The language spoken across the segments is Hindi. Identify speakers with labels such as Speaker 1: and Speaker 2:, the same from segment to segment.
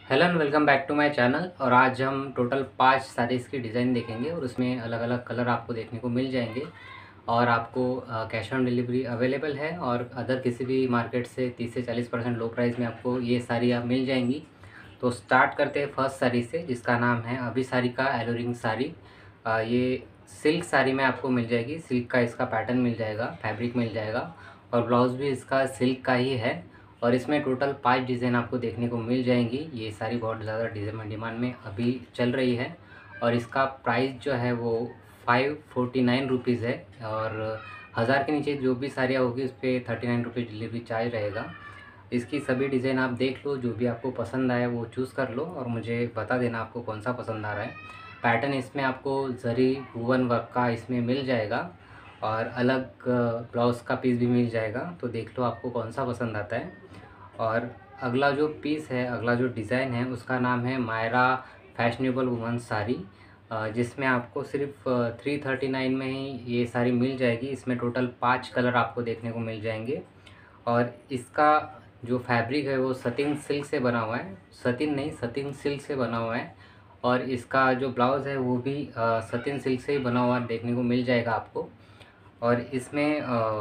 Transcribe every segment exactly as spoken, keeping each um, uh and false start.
Speaker 1: Hello and welcome back to my channel. और आज हम टोटल पांच साड़ीज़ की डिज़ाइन देखेंगे और उसमें अलग अलग कलर आपको देखने को मिल जाएंगे। और आपको कैश ऑन डिलीवरी अवेलेबल है और अदर किसी भी मार्केट से तीस से चालीस परसेंट लो प्राइस में आपको ये साड़ी आप मिल जाएंगी। तो स्टार्ट करते हैं फर्स्ट साड़ी से, जिसका नाम है अभी साड़ी का एलोरिंग साड़ी। अ, ये सिल्क साड़ी में आपको मिल जाएगी। सिल्क का इसका पैटर्न मिल जाएगा, फैब्रिक मिल जाएगा और ब्लाउज़ भी इसका सिल्क का ही है। और इसमें टोटल पाँच डिज़ाइन आपको देखने को मिल जाएंगी। ये सारी बहुत ज़्यादा डिज़ाइन डिमांड में अभी चल रही है और इसका प्राइस जो है वो फाइव फोर्टी नाइन रुपीज़ है। और हज़ार के नीचे जो भी साड़ियाँ होगी उस पर thirty nine rupees delivery charge रहेगा। इसकी सभी डिज़ाइन आप देख लो, जो भी आपको पसंद आए वो चूज़ कर लो और मुझे बता देना आपको कौन सा पसंद आ रहा है। पैटर्न इसमें आपको जरी वूवन वर्क का इसमें मिल जाएगा और अलग ब्लाउज़ का पीस भी मिल जाएगा। तो देख लो आपको कौन सा पसंद आता है। और अगला जो पीस है, अगला जो डिज़ाइन है, उसका नाम है मायरा फैशनेबल वुमेन साड़ी, अ, जिसमें आपको सिर्फ थ्री थर्टी नाइन में ही ये साड़ी मिल जाएगी। इसमें टोटल पाँच कलर आपको देखने को मिल जाएंगे और इसका जो फैब्रिक है वो सतिन सिल्क से बना हुआ है। सतिन नहीं, सतिन सिल्क से बना हुआ है। और इसका जो ब्लाउज़ है वो भी अ, सतिन सिल्क से ही बना हुआ देखने को मिल जाएगा आपको। और इसमें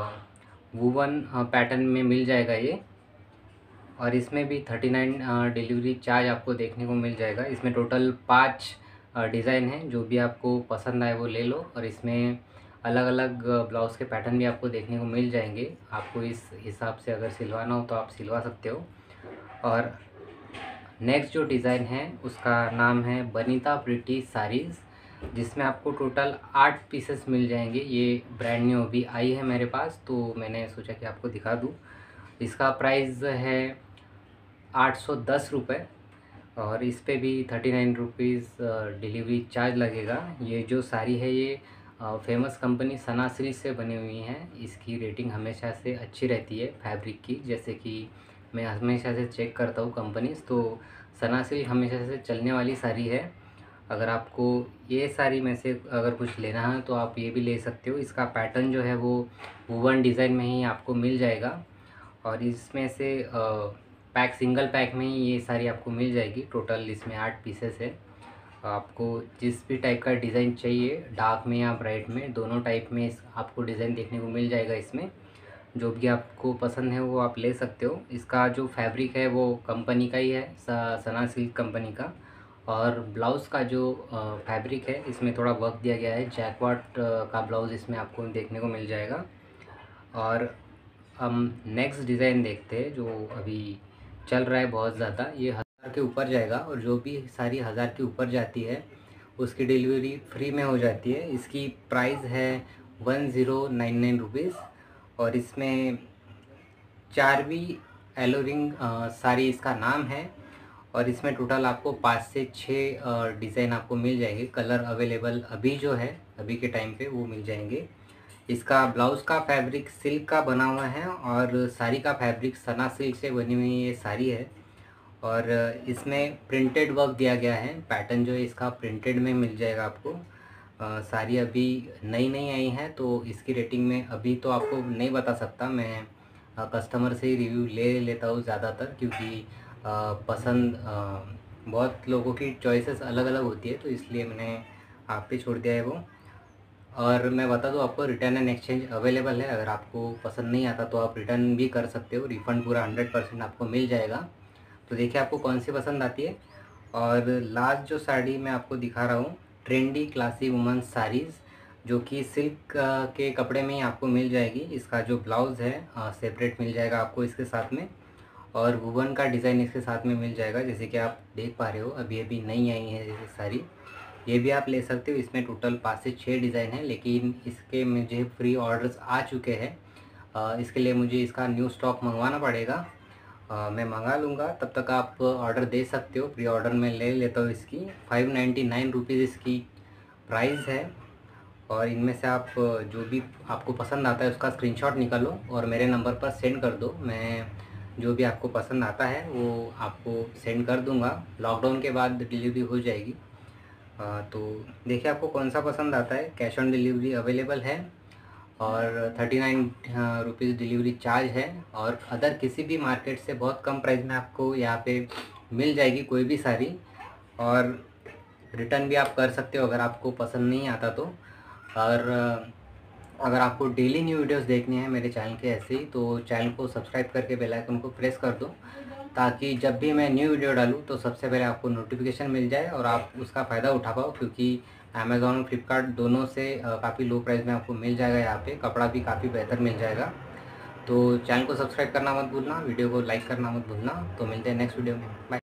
Speaker 1: वुवन पैटर्न में मिल जाएगा ये। और इसमें भी थर्टी नाइन डिलीवरी चार्ज आपको देखने को मिल जाएगा। इसमें टोटल पाँच डिज़ाइन हैं, जो भी आपको पसंद आए वो ले लो। और इसमें अलग अलग ब्लाउज़ के पैटर्न भी आपको देखने को मिल जाएंगे। आपको इस हिसाब से अगर सिलवाना हो तो आप सिलवा सकते हो। और नेक्स्ट जो डिज़ाइन है उसका नाम है बनीता प्रिटी साड़ीज़, जिसमें आपको टोटल आठ पीसेस मिल जाएंगे। ये ब्रांड न्यू अभी आई है मेरे पास, तो मैंने सोचा कि आपको दिखा दूँ। इसका प्राइस है आठ सौ दस रुपये और इस पे भी thirty nine rupees delivery charge लगेगा। ये जो साड़ी है ये फेमस कंपनी सना सिल्क से बनी हुई है। इसकी रेटिंग हमेशा से अच्छी रहती है फैब्रिक की, जैसे कि मैं हमेशा से चेक करता हूँ कंपनीज, तो सना सिल्क हमेशा से चलने वाली साड़ी है। अगर आपको ये साड़ी में से अगर कुछ लेना है तो आप ये भी ले सकते हो। इसका पैटर्न जो है वो वुवन डिज़ाइन में ही आपको मिल जाएगा। और इसमें से पैक सिंगल पैक में ही ये सारी आपको मिल जाएगी। टोटल इसमें आठ पीसेस है। आपको जिस भी टाइप का डिज़ाइन चाहिए, डार्क में या ब्राइट में, दोनों टाइप में इस आपको डिज़ाइन देखने को मिल जाएगा। इसमें जो भी आपको पसंद है वो आप ले सकते हो। इसका जो फैब्रिक है वो कंपनी का ही है, सना सिल्क कंपनी का। और ब्लाउज़ का जो फैब्रिक है इसमें थोड़ा वर्क दिया गया है, जैकवाट का ब्लाउज़ इसमें आपको देखने को मिल जाएगा। और हम नेक्स्ट डिज़ाइन देखते हैं जो अभी चल रहा है बहुत ज़्यादा। ये हज़ार के ऊपर जाएगा और जो भी सारी हज़ार के ऊपर जाती है उसकी डिलीवरी फ्री में हो जाती है। इसकी प्राइस है one zero nine nine rupees और इसमें चारवी एलोरिंग साड़ी इसका नाम है। और इसमें टोटल आपको पाँच से छः डिज़ाइन आपको मिल जाएंगे। कलर अवेलेबल अभी जो है अभी के टाइम पे वो मिल जाएंगे। इसका ब्लाउज़ का फैब्रिक सिल्क का बना हुआ है और साड़ी का फैब्रिक सना सिल्क से बनी हुई ये साड़ी है। और इसमें प्रिंटेड वर्क दिया गया है। पैटर्न जो है इसका प्रिंटेड में मिल जाएगा आपको। अ, साड़ी अभी नई नई आई है तो इसकी रेटिंग में अभी तो आपको नहीं बता सकता। मैं कस्टमर से ही रिव्यू ले लेता हूँ ज़्यादातर, क्योंकि अ, पसंद अ, बहुत लोगों की चॉइसेस अलग अलग होती है, तो इसलिए मैंने आप पे छोड़ दिया है वो। और मैं बता दूँ आपको, रिटर्न एंड एक्सचेंज अवेलेबल है। अगर आपको पसंद नहीं आता तो आप रिटर्न भी कर सकते हो। रिफ़ंड पूरा हंड्रेड परसेंट आपको मिल जाएगा। तो देखिए आपको कौन सी पसंद आती है। और लास्ट जो साड़ी मैं आपको दिखा रहा हूँ, ट्रेंडी क्लासी वुमेंस साड़ीज़, जो कि सिल्क के कपड़े में ही आपको मिल जाएगी। इसका जो ब्लाउज़ है सेपरेट मिल जाएगा आपको इसके साथ में, और वुवन का डिज़ाइन इसके साथ में मिल जाएगा। जैसे कि आप देख पा रहे हो अभी अभी नई आई है ये साड़ी, ये भी आप ले सकते हो। इसमें टोटल पाँच से छः डिज़ाइन है, लेकिन इसके मुझे फ्री ऑर्डर्स आ चुके हैं। अ, इसके लिए मुझे इसका न्यू स्टॉक मंगवाना पड़ेगा। अ, मैं मंगा लूँगा, तब तक आप ऑर्डर दे सकते हो। प्री ऑर्डर में ले लेता हूँ। इसकी फाइव नाइन्टी नाइन रुपीज़ इसकी प्राइस है। और इनमें से आप जो भी आपको पसंद आता है उसका स्क्रीनशॉट निकालो और मेरे नंबर पर सेंड कर दो। मैं जो भी आपको पसंद आता है वो आपको सेंड कर दूँगा। लॉकडाउन के बाद डिलीवरी हो जाएगी। आ, तो देखिए आपको कौन सा पसंद आता है। कैश ऑन डिलीवरी अवेलेबल है और thirty nine rupees delivery charge है। और अदर किसी भी मार्केट से बहुत कम प्राइस में आपको यहाँ पे मिल जाएगी कोई भी साड़ी, और रिटर्न भी आप कर सकते हो अगर आपको पसंद नहीं आता तो। और अगर आपको डेली न्यू वीडियोस देखनी है मेरे चैनल के ऐसे ही, तो चैनल को सब्सक्राइब करके बेल आइकन को प्रेस कर दो, ताकि जब भी मैं न्यू वीडियो डालूँ तो सबसे पहले आपको नोटिफिकेशन मिल जाए और आप उसका फ़ायदा उठा पाओ। क्योंकि अमेज़ॉन और फ्लिपकार्ट दोनों से काफ़ी लो प्राइस में आपको मिल जाएगा, यहाँ पे कपड़ा भी काफ़ी बेहतर मिल जाएगा। तो चैनल को सब्सक्राइब करना मत भूलना, वीडियो को लाइक करना मत भूलना। तो मिलते हैं नेक्स्ट वीडियो में, बाय।